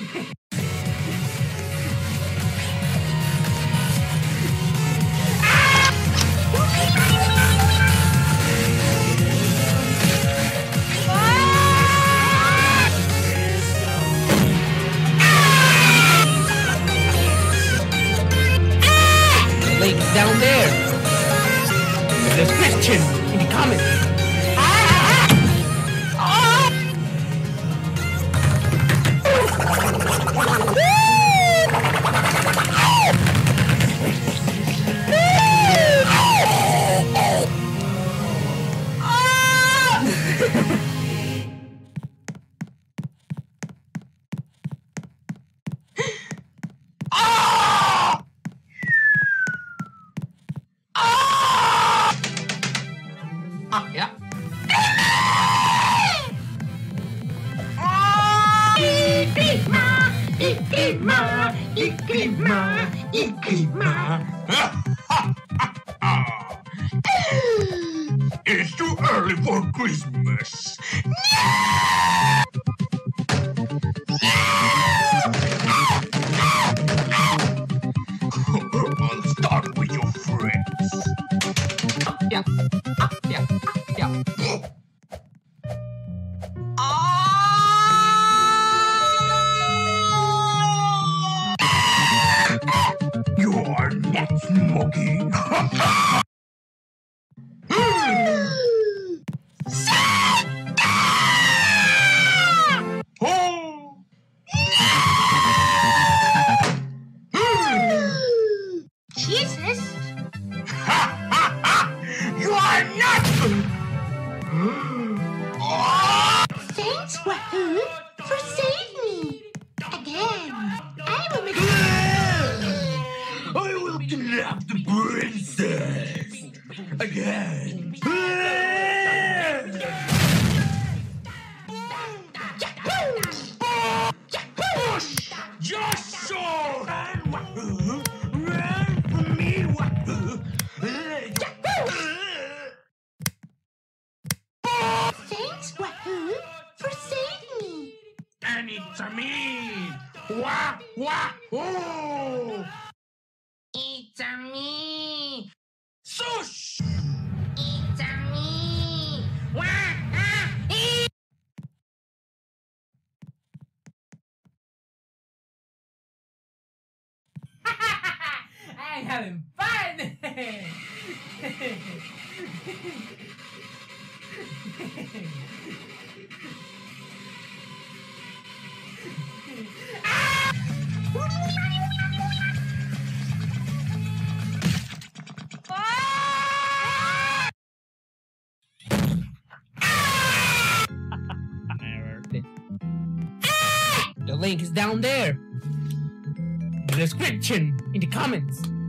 Link down there. The description in the comments. Yeah. It's too early for Christmas. I'll start with your friends. Yeah. Yeah. Yeah. You are not smoking. Jesus! You are not. Thanks, Wahoo, for saving me! Again! I will make I will kidnap the princess again. Push! Just so! Run, Wahoo! Run for me, Wahoo! Thanks, Wahoo, for saving me! And it's a me! Wah! Wahoo! It's a me! Sush! It's a me! I'm having fun! The link is down there. The description in the comments.